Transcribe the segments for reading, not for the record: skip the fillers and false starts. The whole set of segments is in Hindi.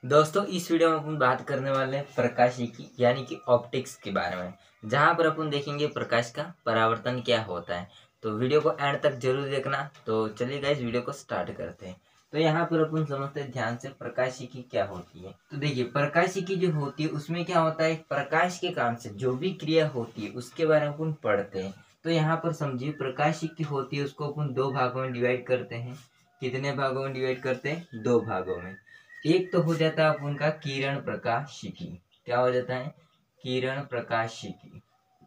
दोस्तों इस वीडियो में अपन बात करने वाले हैं प्रकाशिकी यानी कि ऑप्टिक्स के बारे में, जहां पर अपन देखेंगे प्रकाश का परावर्तन क्या होता है। तो वीडियो को एंड तक जरूर देखना। तो चलिए गाइस वीडियो को स्टार्ट करते हैं। तो यहाँ पर अपन समझते हैं ध्यान से प्रकाशिकी क्या होती है। तो देखिए प्रकाशिकी जो होती है उसमें क्या होता है, प्रकाश के काम से जो भी क्रिया होती है उसके बारे में अपन पढ़ते हैं। तो यहाँ पर समझिए प्रकाशिकी होती है उसको अपन दो भागों में डिवाइड करते हैं। कितने भागों में डिवाइड करते हैं? दो भागों में। एक तो हो जाता है अपन का किरण प्रकाशिकी। क्या हो जाता है? किरण प्रकाशिकी।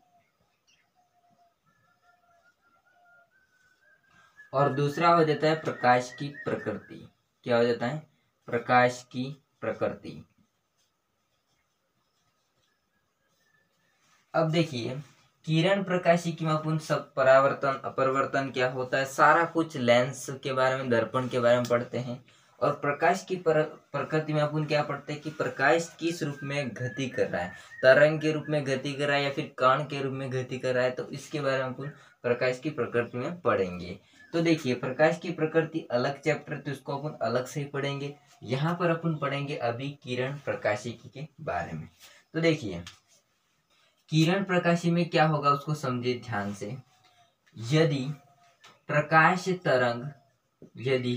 और दूसरा हो जाता है प्रकाश की प्रकृति। क्या हो जाता है? प्रकाश की प्रकृति। अब देखिए किरण प्रकाशिकी में अपन सब परावर्तन अपवर्तन क्या होता है सारा कुछ लेंस के बारे में, दर्पण के बारे में पढ़ते हैं। और प्रकाश की प्रकृति में अपन क्या पढ़ते हैं कि प्रकाश किस रूप में गति कर रहा है, तरंग के रूप में गति कर रहा है या फिर कण के रूप में गति कर रहा है। तो इसके बारे में अपन प्रकाश की प्रकृति में पढ़ेंगे। तो देखिए प्रकाश की प्रकृति अलग चैप्टर, तो इसको अपन अलग से ही पढ़ेंगे। यहाँ पर अपन पढ़ेंगे अभी किरण प्रकाशिकी के बारे में। तो देखिए किरण प्रकाशी में क्या होगा उसको समझिए ध्यान से। यदि प्रकाश तरंग यदि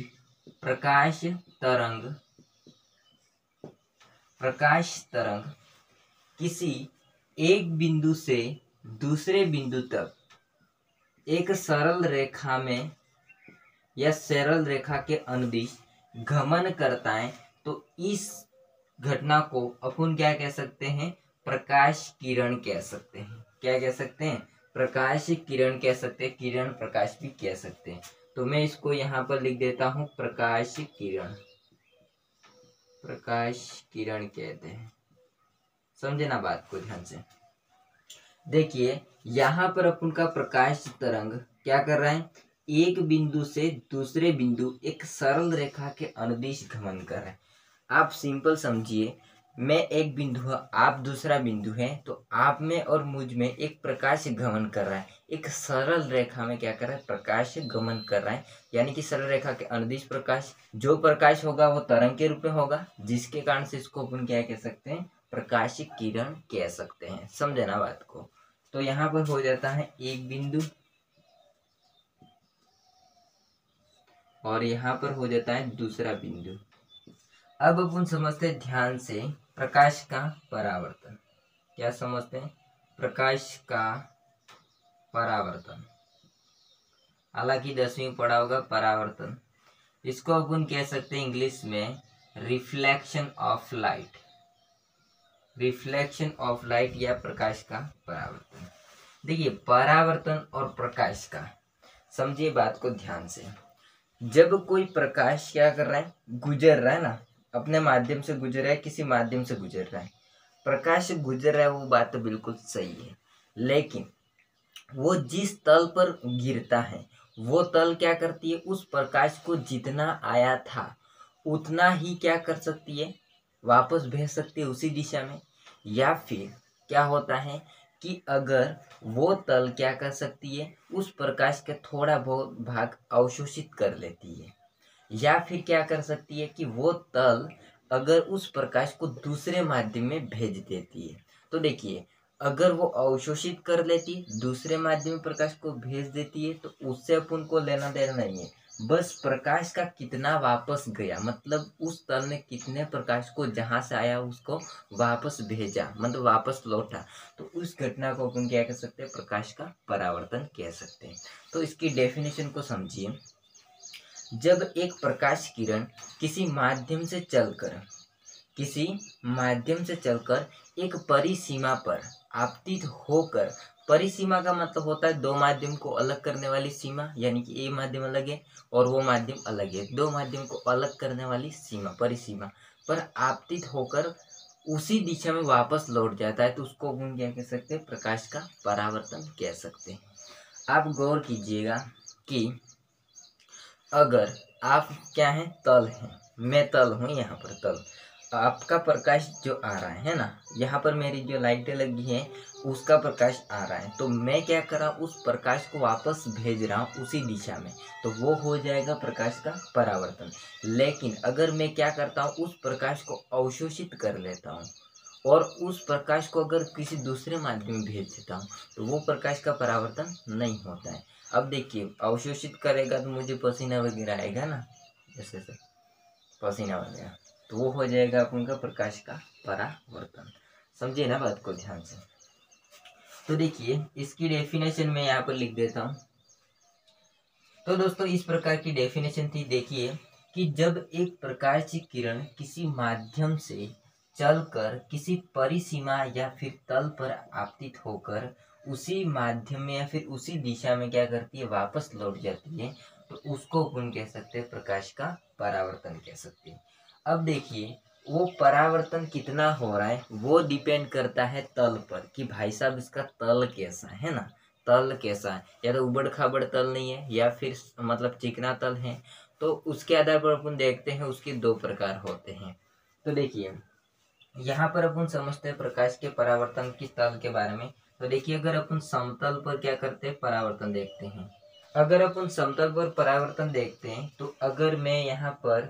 प्रकाश तरंग किसी एक बिंदु से दूसरे बिंदु तक एक सरल रेखा में या सरल रेखा के अनुदिश गमन करता है तो इस घटना को अपन क्या कह सकते हैं? प्रकाश किरण कह सकते हैं। क्या कह सकते हैं? प्रकाश किरण कह सकते हैं, किरण प्रकाश भी कह सकते हैं। तो मैं इसको यहाँ पर लिख देता हूं प्रकाश किरण। प्रकाश किरण कहते हैं। समझे ना बात को ध्यान से। देखिए यहाँ पर अपन का प्रकाश तरंग क्या कर रहा है? एक बिंदु से दूसरे बिंदु एक सरल रेखा के अनुदिश गमन कर रहा है। आप सिंपल समझिए, मैं एक बिंदु है, आप दूसरा बिंदु है, तो आप में और मुझ में एक प्रकाश गमन कर रहा है। एक सरल रेखा में क्या कर रहा है? प्रकाश गमन कर रहा है। यानी कि सरल रेखा के अनुदिश प्रकाश, जो प्रकाश होगा वो तरंग के रूप में होगा, जिसके कारण से इसको अपन क्या कह सकते हैं? प्रकाश किरण कह सकते हैं। समझे ना बात को। तो यहाँ पर हो जाता है एक बिंदु और यहाँ पर हो जाता है दूसरा बिंदु। अब अपन समझते हैं ध्यान से प्रकाश का परावर्तन। क्या समझते हैं? प्रकाश का परावर्तन। हालांकि 10वीं में पढ़ा होगा परावर्तन। इसको अपन कह सकते हैं इंग्लिश में reflection of light. Reflection of light या प्रकाश का परावर्तन। देखिए परावर्तन और प्रकाश का समझिए बात को ध्यान से। जब कोई प्रकाश क्या कर रहा है? गुजर रहा है ना, अपने माध्यम से गुजर रहा है, किसी माध्यम से गुजर रहा है, प्रकाश गुजर रहा है, वो बात तो बिल्कुल सही है। लेकिन वो जिस तल पर गिरता है वो तल क्या करती है? उस प्रकाश को जितना आया था उतना ही क्या कर सकती है? वापस भेज सकती है उसी दिशा में। या फिर क्या होता है कि अगर वो तल क्या कर सकती है? उस प्रकाश का थोड़ा बहुत भाग अवशोषित कर लेती है। या फिर क्या कर सकती है कि वो तल अगर उस प्रकाश को दूसरे माध्यम में भेज देती है। तो देखिए अगर वो अवशोषित कर लेती है, दूसरे माध्यम में प्रकाश को भेज देती है, तो उससे अपन को लेना देना नहीं है। बस प्रकाश का कितना वापस गया, मतलब उस तल ने कितने प्रकाश को जहां से आया उसको वापस भेजा, मतलब वापस लौटा, तो उस घटना को अपन क्या कह सकते हैं? प्रकाश का परावर्तन कह सकते हैं। तो इसकी डेफिनेशन को समझिए। जब एक प्रकाश किरण किसी माध्यम से चलकर एक परिसीमा पर आपतित होकर, परिसीमा का मतलब होता है दो माध्यम को अलग करने वाली सीमा, यानी कि ये माध्यम अलग है और वो माध्यम अलग है, दो माध्यम को अलग करने वाली सीमा, परिसीमा पर आपतित होकर उसी दिशा में वापस लौट जाता है, तो उसको हम क्या कह सकते हैं? प्रकाश का परावर्तन कह सकते हैं। आप गौर कीजिएगा कि अगर आप क्या है? तल हैं, मैं तल हूं, यहाँ पर तल, आपका प्रकाश जो आ रहा है ना, यहाँ पर मेरी जो लाइटें लगी हैं उसका प्रकाश आ रहा है, तो मैं क्या कर रहा हूँ, उस प्रकाश को वापस भेज रहा हूँ उसी दिशा में, तो वो हो जाएगा प्रकाश का परावर्तन। लेकिन अगर मैं क्या करता हूँ, उस प्रकाश को अवशोषित कर लेता हूँ और उस प्रकाश को अगर किसी दूसरे माध्यम में भेज देता हूँ, तो वो प्रकाश का परावर्तन नहीं होता है। अब देखिए, अवशोषित करेगा तो मुझे पसीना वगैरह आएगा ना, जैसे पसीना वगैरह, तो वो हो जाएगा अपन का प्रकाश का परावर्तन। समझिए ना बात को ध्यान से। तो देखिए, इसकी डेफिनेशन मैं यहाँ पर लिख देता हूँ। तो दोस्तों, इस प्रकार की डेफिनेशन थी। देखिए कि जब एक प्रकाश की किरण किसी माध्यम से चलकर किसी परिसीमा या फिर तल पर आपतित होकर उसी माध्यम में या फिर उसी दिशा में क्या करती है, वापस लौट जाती है, तो उसको अपन कह सकते हैं प्रकाश का परावर्तन कह सकते हैं। अब देखिए, वो परावर्तन कितना हो रहा है वो डिपेंड करता है तल पर, कि भाई साहब इसका तल कैसा है ना, तल कैसा है, या तो उबड़ खाबड़ तल नहीं है या फिर मतलब चिकना तल है, तो उसके आधार पर अपन देखते हैं उसके दो प्रकार होते हैं। तो देखिए, यहाँ पर अपन समझते हैं प्रकाश के परावर्तन की तल के बारे में। तो देखिए, अगर अपन समतल पर क्या करते हैं, परावर्तन देखते हैं। अगर अपन समतल पर परावर्तन देखते हैं, तो अगर मैं यहाँ पर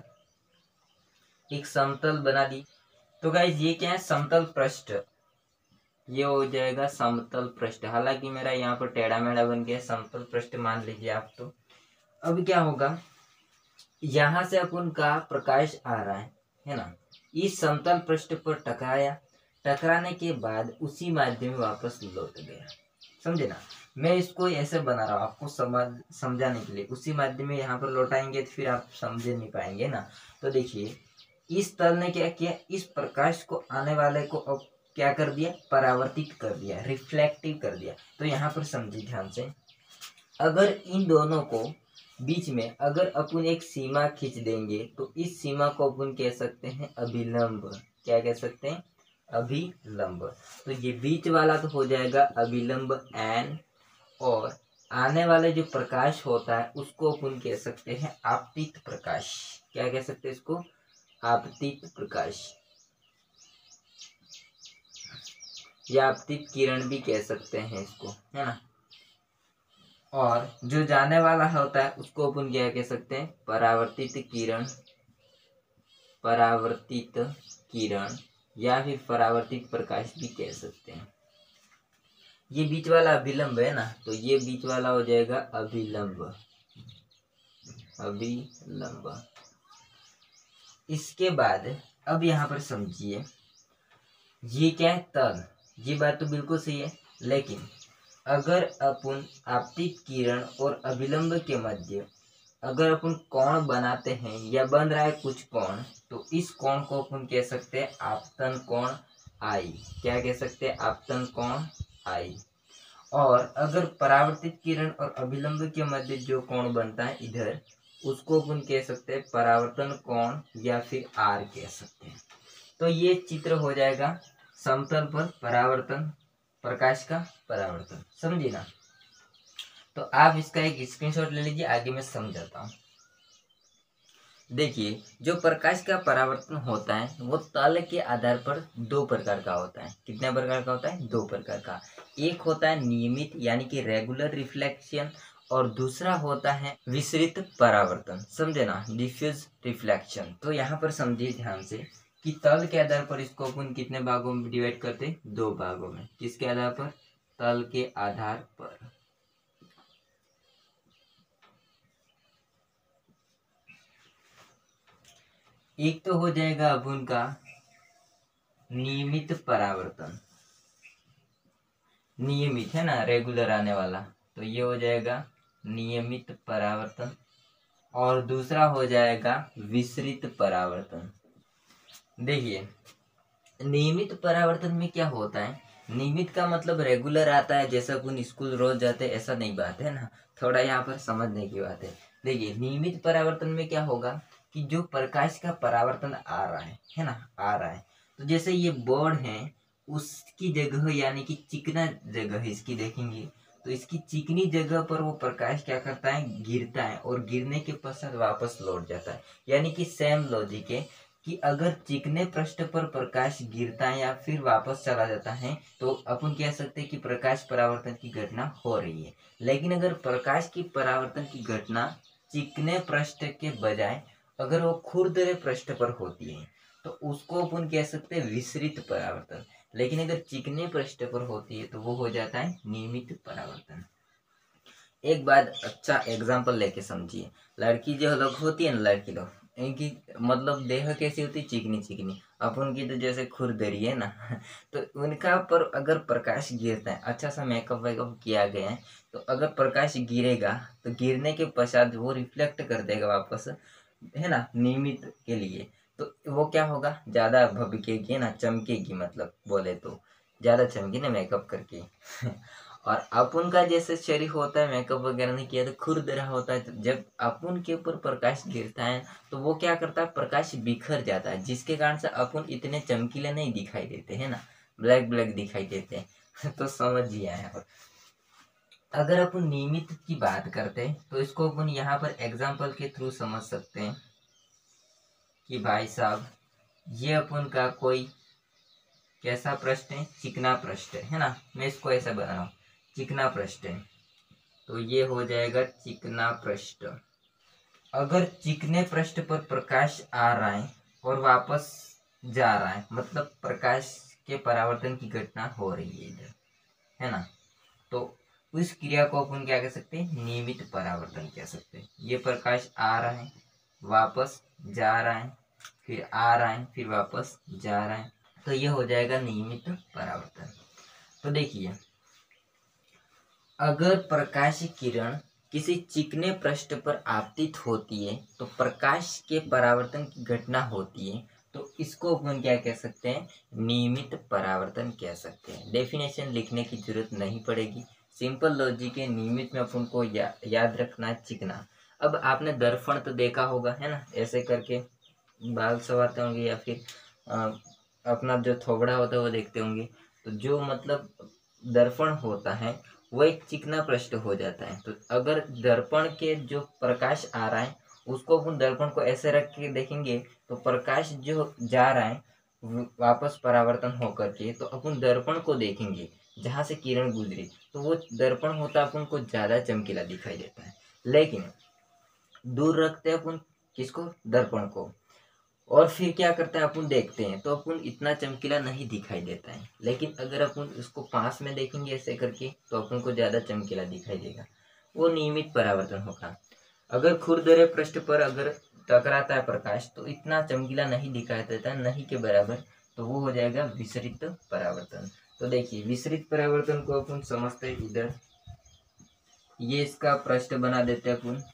एक समतल बना दी, तो गाइज ये क्या है, समतल पृष्ठ, ये हो जाएगा समतल पृष्ठ। हालांकि मेरा यहाँ पर टेढ़ा मेढ़ा बन गया, समतल पृष्ठ मान लीजिए आप। तो अब क्या होगा, यहाँ से अपन का प्रकाश आ रहा है ना, इस समतल पृष्ठ पर टकराया, टकराने के बाद उसी माध्यम में वापस लौट गया। समझे ना, मैं इसको ऐसे बना रहा हूँ आपको समझाने के लिए। उसी माध्यम में यहाँ पर लौटाएंगे तो फिर आप समझ नहीं पाएंगे ना। तो देखिए, इस तल ने क्या किया, इस प्रकाश को आने वाले को अब क्या कर दिया, परावर्तित कर दिया, रिफ्लेक्टिव कर दिया। तो यहाँ पर समझिए ध्यान से, अगर इन दोनों को बीच में अगर अपन एक सीमा खींच देंगे, तो इस सीमा को अपन कह सकते हैं अभिलंब। क्या कह सकते हैं, अभिलंब। तो ये बीच वाला तो हो जाएगा अभिलंब एन, और आने वाले जो प्रकाश होता है उसको अपन कह सकते हैं आपतित प्रकाश। क्या कह सकते हैं इसको, आपतित प्रकाश, या आपतित किरण भी कह सकते हैं इसको, है ना। और जो जाने वाला होता है उसको अपन क्या कह सकते हैं, परावर्तित किरण, परावर्तित किरण या फिर परावर्तित प्रकाश भी कह सकते हैं। ये बीच वाला अभिलंब है ना, तो ये बीच वाला हो जाएगा अभिलंब, अभिलंब। इसके बाद अब यहाँ पर समझिए, ये क्या है, तल। ये बात तो बिल्कुल सही है, लेकिन अगर अपन आपतित किरण और अभिलंब के मध्य अगर अपन कोण बनाते हैं या बन रहा है कुछ कोण, तो इस कोण को अपन कह सकते हैं आपतन कोण आई। क्या कह सकते हैं, आपतन कोण आई। और अगर परावर्तित किरण और अभिलंब के मध्य जो कोण बनता है इधर, उसको अपन कह सकते हैं परावर्तन कोण या फिर आर कह सकते हैं। तो ये चित्र हो जाएगा समतल पर परावर्तन, प्रकाश का परावर्तन। समझिए ना। तो आप इसका एक स्क्रीनशॉट ले लीजिए, आगे मैं समझाता हूँ। देखिए, जो प्रकाश का परावर्तन होता है वो तल के आधार पर दो प्रकार का होता है। कितने प्रकार का होता है, दो प्रकार का। एक होता है नियमित यानी कि रेगुलर रिफ्लेक्शन, और दूसरा होता है विसरित परावर्तन। समझे ना, डिफ्यूज रिफ्लेक्शन। तो यहाँ पर समझिए ध्यान से कि तल के आधार पर इसको अपन कितने भागों में डिवाइड करते हैं, दो भागों में। किसके आधार पर, तल के आधार पर। एक तो हो जाएगा अब उनका नियमित परावर्तन, नियमित है ना, रेगुलर आने वाला, तो ये हो जाएगा नियमित परावर्तन। और दूसरा हो जाएगा विसरित परावर्तन। देखिए, नियमित परावर्तन में क्या होता है, नियमित का मतलब रेगुलर आता है, जैसा अपन स्कूल रोज जाते हैं ऐसा नहीं बात है ना, थोड़ा यहाँ पर समझने की बात है। देखिए, नियमित परावर्तन में क्या होगा कि जो प्रकाश का परावर्तन आ रहा है ना, आ रहा है, तो जैसे ये बोर्ड है उसकी जगह यानी कि चिकना जगह इसकी देखेंगे, तो इसकी चिकनी जगह पर वो प्रकाश क्या करता है, गिरता है, और गिरने के पश्चात वापस लौट जाता है। यानी कि सेम लॉजिक है, कि अगर चिकने पृष्ठ पर प्रकाश गिरता है या फिर वापस चला जाता है तो अपन कह सकते हैं कि प्रकाश परावर्तन की घटना हो रही है। लेकिन अगर प्रकाश की परावर्तन की घटना चिकने पृष्ठ के बजाय अगर वो खुरदरे पृष्ठ पर होती है तो उसको अपन कह सकते हैं विसरित परावर्तन। लेकिन अगर चिकने पृष्ठ पर होती है तो वो हो जाता है नियमित परावर्तन। एक बात अच्छा एग्जाम्पल लेके समझिए, लड़की जो लोग होती है ना, लड़की लोग इनकी मतलब देह कैसी होती है, चिकनी चिकनी। अपन की तो जैसे खुरदरी है ना तो उनका पर अगर प्रकाश गिरता है, अच्छा सा मेकअप वेकअप किया गया है, तो अगर प्रकाश गिरेगा तो गिरने के पश्चात वो रिफ्लेक्ट कर देगा वापस, है ना, नियमित के लिए। तो वो क्या होगा, ज्यादा भभकेगी ना, चमकेगी, मतलब बोले तो ज्यादा चमकी ना मेकअप करके और अपुन का जैसे शरीर होता है, मेकअप वगैरह नहीं किया तो खुरदरा होता है, तो जब अपुन के ऊपर प्रकाश गिरता है तो वो क्या करता है, प्रकाश बिखर जाता है, जिसके कारण से अपुन इतने चमकीले नहीं दिखाई देते, है ना, ब्लैक ब्लैक दिखाई देते हैं तो समझिए यहाँ पर। अगर अपन नियमित की बात करते हैं तो इसको अपन यहाँ पर एग्जाम्पल के थ्रू समझ सकते हैं कि भाई साहब ये अपन का कोई कैसा पृष्ठ है, चिकना पृष्ठ है ना, मैं इसको ऐसा बना रहा हूँ, चिकना पृष्ठ है, तो ये हो जाएगा चिकना पृष्ठ। अगर चिकने पृष्ठ पर प्रकाश आ रहा है और वापस जा रहा है, मतलब प्रकाश के परावर्तन की घटना हो रही है इधर, है ना, तो उस क्रिया को अपन क्या कह सकते हैं, नियमित परावर्तन कह सकते हैं। ये प्रकाश आ रहा है, वापस जा रहा है, फिर आ रहा है, फिर वापस जा रहा है, तो ये हो जाएगा नियमित परावर्तन। तो देखिए, अगर प्रकाश किरण किसी चिकने पृष्ठ पर आपतित होती है तो प्रकाश के परावर्तन की घटना होती है, तो इसको अपन क्या कह सकते हैं, नियमित परावर्तन कह सकते हैं। डेफिनेशन लिखने की जरूरत नहीं पड़ेगी, सिंपल लॉजिक है। नियमित में अपन को याद रखना है चिकना। अब आपने दर्पण तो देखा होगा, है ना, ऐसे करके बाल संवारते होंगे या फिर अपना जो थोबड़ा होता है वो देखते होंगे, तो जो मतलब दर्पण होता है वो एक चिकना पृष्ठ हो जाता है। तो अगर दर्पण के जो प्रकाश आ रहा है उसको अपन दर्पण को ऐसे रख के देखेंगे तो प्रकाश जो जा रहा है वापस परावर्तन होकर के, तो अपन दर्पण को देखेंगे जहां से किरण गुजरी, तो वो दर्पण होता अपन को ज्यादा चमकीला दिखाई देता है। लेकिन दूर रखते हैं अपन किसको, दर्पण को, और फिर क्या करते हैं अपन देखते हैं तो अपन इतना चमकीला नहीं दिखाई देता है। लेकिन अगर अपन उसको पास में देखेंगे ऐसे करके तो अपन को ज्यादा चमकीला दिखाई देगा, वो नियमित परावर्तन होगा। अगर खुरदरे पृष्ठ पर अगर टकराता है प्रकाश तो इतना चमकीला नहीं दिखाई देता, नहीं के बराबर, तो वो हो जाएगा विसरित परावर्तन। तो देखिए, विसरित परावर्तन को अपन समझते हैं इधर, ये इसका पृष्ठ बना देते हैं अपन,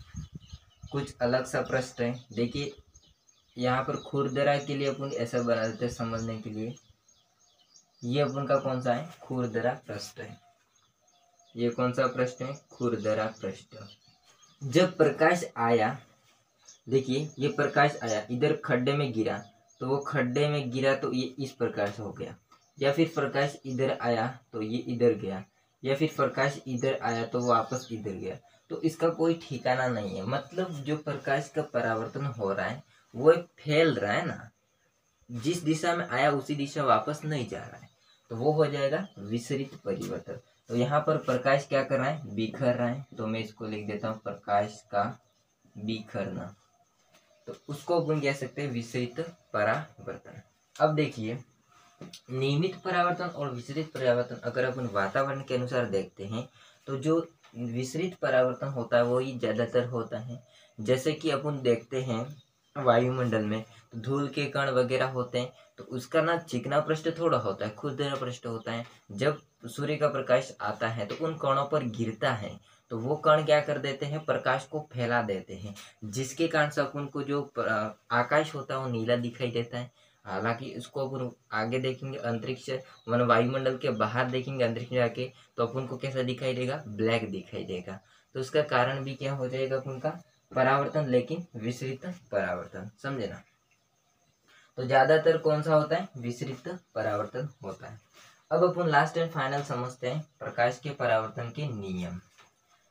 कुछ अलग सा पृष्ठ है। देखिए यहाँ पर खुरदरा के लिए अपन ऐसा बना देते हैं समझने के लिए, ये अपन का कौन सा है, खुरदरा पृष्ठ है। ये कौन सा पृष्ठ है, खुरदरा पृष्ठ। जब प्रकाश आया, देखिए ये प्रकाश आया इधर खड्डे में गिरा, तो वो खड्डे में गिरा तो ये इस प्रकार से हो गया, या फिर प्रकाश इधर आया तो ये इधर गया, या फिर प्रकाश इधर आया तो वापस इधर गया, तो इसका कोई ठिकाना नहीं है। मतलब जो प्रकाश का परावर्तन हो रहा है वो फैल रहा है ना, जिस दिशा में आया उसी दिशा वापस नहीं जा रहा है, तो वो हो जाएगा विसरित परिवर्तन। तो यहाँ पर प्रकाश क्या कर रहा है, बिखर रहा है, तो मैं इसको लिख देता हूँ प्रकाश का बिखरना, तो उसको अपन कह सकते हैं विसरित परावर्तन। अब देखिए, नियमित परावर्तन और विसरित परावर्तन अगर अपन वातावरण के अनुसार देखते हैं तो जो विसरित परावर्तन होता है वो ही ज्यादातर होता है। जैसे कि अपन देखते हैं वायुमंडल में तो धूल के कण वगैरह होते हैं, तो उसका ना चिकना पृष्ठ थोड़ा होता है, खुरदरा पृष्ठ होता है। जब सूर्य का प्रकाश आता है तो उन कणों पर गिरता है, तो वो कण क्या कर देते हैं, प्रकाश को फैला देते हैं, जिसके कारण से अपन को जो आकाश होता है वो नीला दिखाई देता है। हालांकि इसको अपन आगे देखेंगे अंतरिक्ष वन वायुमंडल के बाहर देखेंगे अंतरिक्ष में जाके, तो अपन को कैसा दिखाई देगा, ब्लैक दिखाई देगा। तो उसका कारण भी क्या हो जाएगा अपन का, परावर्तन, लेकिन विसरित परावर्तन, समझे ना। तो ज्यादातर कौन सा होता है, विसरित परावर्तन होता है। अब अपन लास्ट एंड फाइनल समझते हैं प्रकाश के परावर्तन के नियम।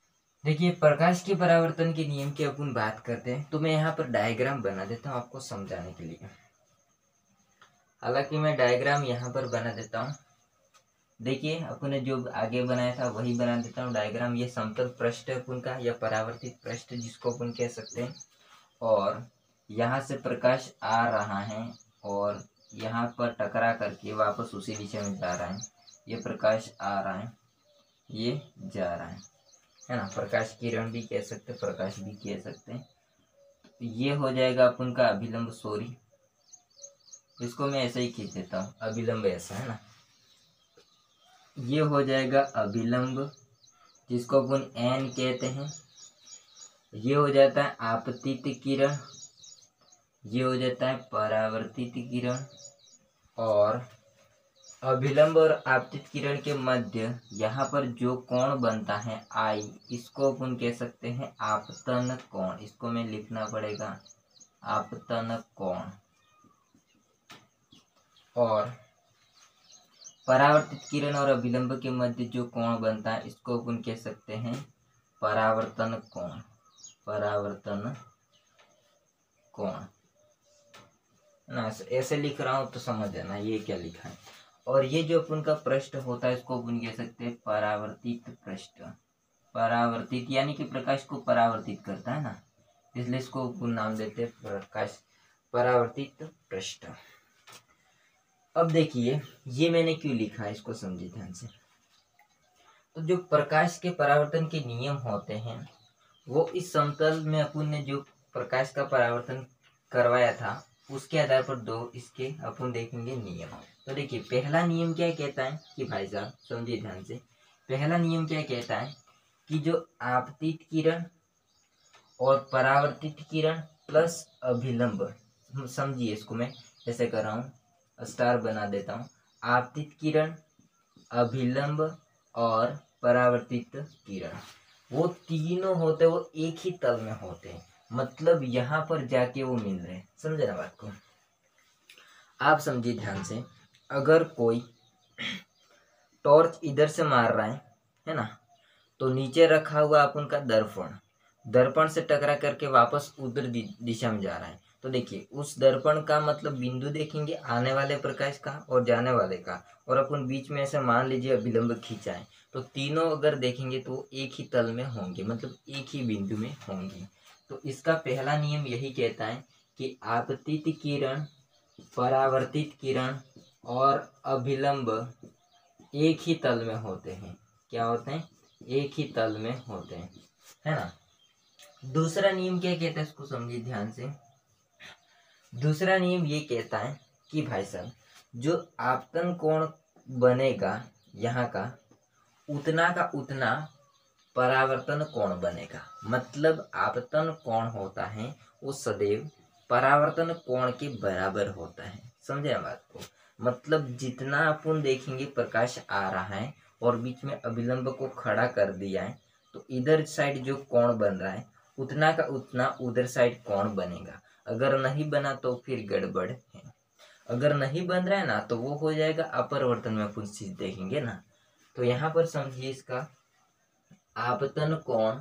देखिए प्रकाश के परावर्तन के नियम की अपन बात करते हैं, तो मैं यहाँ पर डायग्राम बना देता हूँ आपको समझाने के लिए। हालांकि मैं डायग्राम यहाँ पर बना देता हूँ। देखिए अपन ने जो आगे बनाया था वही बना देता हूँ डायग्राम। ये समतल पृष्ठ है अपन का, या परावर्तित पृष्ठ जिसको अपन कह सकते हैं। और यहाँ से प्रकाश आ रहा है और यहाँ पर टकरा करके वापस उसी दिशा में जा रहा है। ये प्रकाश आ रहा है, ये जा रहा है ना। प्रकाश किरण भी कह सकते, प्रकाश भी कह सकते हैं। ये हो जाएगा अपन का अभिलंब, सॉरी इसको मैं ऐसे ही खींच देता हूँ, अभिलंब ऐसा है ना। ये हो जाएगा अभिलंब जिसको अपन एन कहते हैं। ये हो जाता है आपतित किरण, ये हो जाता है परावर्तित किरण। और अभिलंब और आपतित किरण के मध्य यहाँ पर जो कोण बनता है आई, इसको अपन कह सकते हैं आपतन कोण। इसको मैं लिखना पड़ेगा आपतन कोण। और परावर्तित किरण और अभिलंब के मध्य जो कोण बनता है इसको अपन कह सकते हैं परावर्तन कोण। परावर्तन कोण ना, ऐसे लिख रहा हूँ तो समझ जाना ये क्या लिखा है। और ये जो अपन का पृष्ठ होता है इसको अपन कह सकते हैं परावर्तित पृष्ठ। परावर्तित यानी कि प्रकाश को परावर्तित करता है ना, इसलिए इसको अपन नाम देते हैं प्रकाश परावर्तित पृष्ठ। अब देखिए ये मैंने क्यों लिखा है, इसको समझिए ध्यान से। तो जो प्रकाश के परावर्तन के नियम होते हैं वो इस समतल में अपन ने जो प्रकाश का परावर्तन करवाया था उसके आधार पर दो इसके अपन देखेंगे नियम। तो देखिए पहला नियम क्या कहता है कि भाई साहब समझिए ध्यान से। पहला नियम क्या कहता है कि जो आपतित किरण और परावर्तित किरण प्लस अभिलंब, समझिए इसको मैं ऐसे कर रहा हूँ, स्टार बना देता हूँ। आपतित किरण, अभिलंब और परावर्तित किरण, वो तीनों होते वो एक ही तल में होते हैं, मतलब यहाँ पर जाके वो मिल रहे हैं। समझे ना बात को? आप समझिए ध्यान से। अगर कोई टॉर्च इधर से मार रहा है ना, तो नीचे रखा हुआ अपन का दर्पण, दर्पण से टकरा करके वापस उधर दिशा में जा रहा है। तो देखिए उस दर्पण का मतलब बिंदु देखेंगे आने वाले प्रकाश का और जाने वाले का, और अपन बीच में ऐसे मान लीजिए अभिलंब खींचा है, तो तीनों अगर देखेंगे तो एक ही तल में होंगे, मतलब एक ही बिंदु में होंगे। तो इसका पहला नियम यही कहता है कि आपतित किरण, परावर्तित किरण और अभिलंब एक ही तल में होते हैं। क्या होते हैं? एक ही तल में होते हैं, है ना। दूसरा नियम क्या कहता है इसको समझिए ध्यान से। दूसरा नियम ये कहता है कि भाई साहब जो आपतन कोण बनेगा यहाँ का, उतना का उतना परावर्तन कोण बनेगा। मतलब आपतन कोण होता है वो सदैव परावर्तन कोण के बराबर होता है। समझे ना बात को? मतलब जितना अपन देखेंगे प्रकाश आ रहा है और बीच में अभिलंब को खड़ा कर दिया है, तो इधर साइड जो कोण बन रहा है उतना का उतना उधर साइड कोण बनेगा। अगर नहीं बना तो फिर गड़बड़ है। अगर नहीं बन रहा है ना तो वो हो जाएगा अपरिवर्तन में अपन चीज देखेंगे ना। तो यहाँ पर समझिए इसका आपतन कोण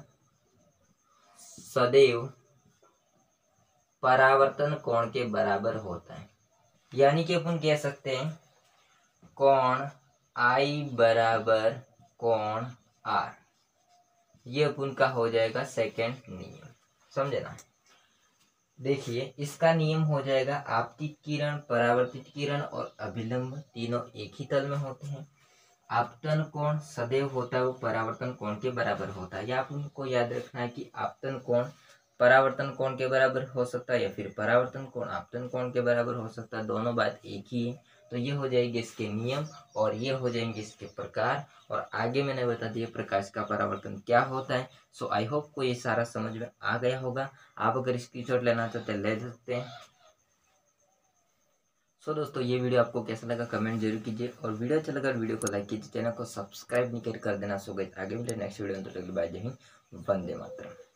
सदैव परावर्तन कोण के बराबर होता है। यानी कि अपन कह सकते हैं कोण आई बराबर कोण आर। ये अपन का हो जाएगा सेकंड नियम। समझे ना? देखिए इसका नियम हो जाएगा आपतित किरण, परावर्तित किरण और अभिलंब तीनों एक ही तल में होते हैं। आपतन कोण सदैव होता है वो परावर्तन कोण के बराबर होता है। या आपको याद रखना है कि आपतन कोण परावर्तन कोण के बराबर हो सकता है या फिर परावर्तन कोण आपतन कोण के बराबर हो सकता है, दोनों बात एक ही है। तो ये हो जाएंगे इसके नियम और ये हो जाएंगे इसके प्रकार। और आगे मैंने बता दिया प्रकाश का परावर्तन क्या होता है। सो आई होप को ये सारा समझ में आ गया होगा। आप अगर स्क्रीनशॉट लेना चाहते ले सकते हैं। सो दोस्तों ये वीडियो आपको कैसा लगा कमेंट जरूर कीजिए, और वीडियो अच्छा लगा वीडियो को लाइक कीजिए, चैनल को सब्सक्राइब नहीं कर देना। सो गाइस आगे मिलते नेक्स्ट वीडियो में, तो बाय, जय हिंद, वंदे मातरम।